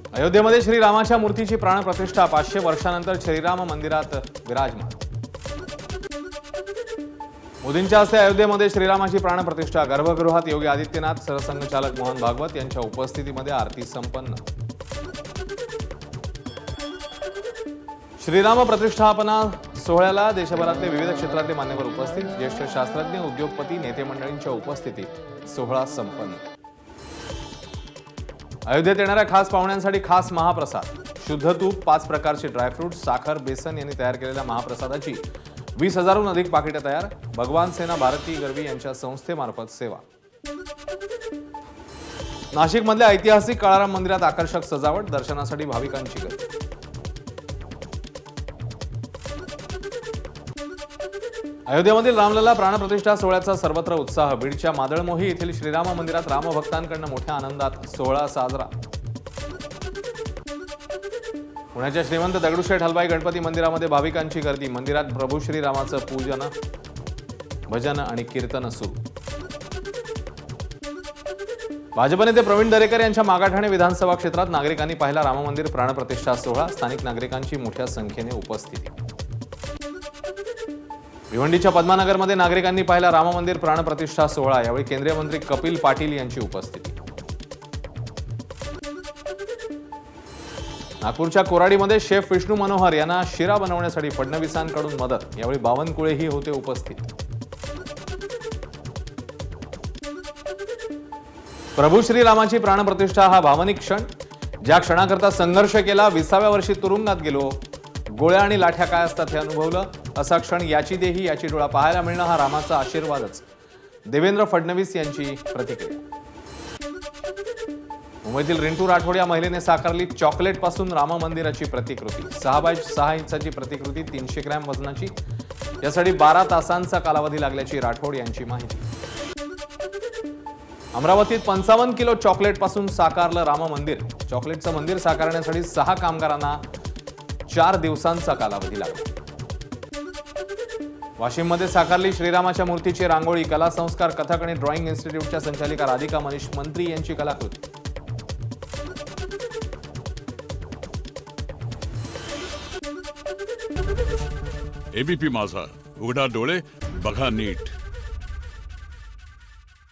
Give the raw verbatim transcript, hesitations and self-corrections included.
अयोध्येमध्ये श्रीरामाच्या मूर्तीची प्राणप्रतिष्ठा पाचशे वर्षानंतर श्रीराम मंदिरात विराजमान। मोदींच्या हस्ते अयोध्येमध्ये श्रीरामाची प्राणप्रतिष्ठा। गर्भगृहात योगी आदित्यनाथ, सरसंघचालक मोहन भागवत यांच्या उपस्थितीमध्ये आरती संपन्न। श्रीराम प्रतिष्ठापना सोहळ्याला देशभरातले विविध क्षेत्रातले मान्यवर उपस्थित। ज्येष्ठ शास्त्रज्ञ, उद्योगपती, नेते मंडळींच्या उपस्थितीत सोहळा संपन्न। अयोध्येत येणाऱ्या खास पाहुण्यांसाठी खास महाप्रसाद। शुद्ध तूप, पाच प्रकारचे ड्रायफ्रूट, साखर, बेसन यांनी तयार केलेल्या महाप्रसादाची वीस हजारहून अधिक पाकिटे तयार। भगवान सेना भारती गरवी यांच्या संस्थेमार्फत सेवा। नाशिकमधल्या ऐतिहासिक काळाराम मंदिरात आकर्षक सजावट, दर्शनासाठी भाविकांची गर्दी। अयोध्येमधील रामलला प्राणप्रतिष्ठा सोहळ्याचा सर्वत्र उत्साह। बीडच्या मादळमोही येथील श्रीराम मंदिरात रामभक्तांकडून मोठ्या आनंदात सोहळा साजरा। पुण्याच्या श्रीमंत दगडूशेठ हलवाई गणपती मंदिरामध्ये भाविकांची गर्दी। मंदिरात प्रभू श्रीरामाचं पूजन, भजन आणि कीर्तन सुरू। भाजप नेते प्रवीण दरेकर यांच्या मागाठाणे विधानसभा क्षेत्रात नागरिकांनी पाहिला राम मंदिर प्राणप्रतिष्ठा सोहळा। स्थानिक नागरिकांची मोठ्या संख्येने उपस्थिती। भिवंडीच्या पद्मानगरमध्ये नागरिकांनी पाहिला राम मंदिर प्राणप्रतिष्ठा सोहळा। यावेळी केंद्रीय मंत्री कपिल पाटील यांची उपस्थिती। नागपूरच्या कोराडीमध्ये शेफ विष्णू मनोहर यांना शिरा बनवण्यासाठी फडणवीसांकडून मदत। यावेळी बावनकुळेही होते उपस्थित। प्रभू श्रीरामाची प्राणप्रतिष्ठा हा भावनिक क्षण। ज्या क्षणाकरता संघर्ष केला, विसाव्या वर्षी तुरुंगात गेलो, गोळ्या आणि लाठ्या काय असतात हे अनुभवलं, असा क्षण याची देही याची डोळा पाहायला मिळणं हा रामाचा आशीर्वादच। देवेंद्र फडणवीस यांची प्रतिक्रिया। मुंबईतील रिंटू राठोड या महिलेने साकारली चॉकलेट पासून राम मंदिराची प्रतिकृती। सहा बाय सहा इंचाची प्रतिकृती, तीनशे ग्रॅम वजनाची। यासाठी बारा तासांचा कालावधी लागल्याची राठोड यांची माहिती। अमरावतीत पंचावन्न किलो चॉकलेट पासून साकारलं राम मंदिर। चॉकलेटचं मंदिर साकारण्यासाठी सहा कामगारांना चार दिवसांचा कालावधी लागला। वाशिममध्ये साकारली श्रीरामाच्या मूर्तीची रांगोळी। कला संस्कार, कथक आणि ड्रॉइंग इन्स्टिट्यूटच्या संचालिका राधिका मनीष मंत्री यांची कलाकृती। एबीपी माझा, उघडा डोळे बघा नीट।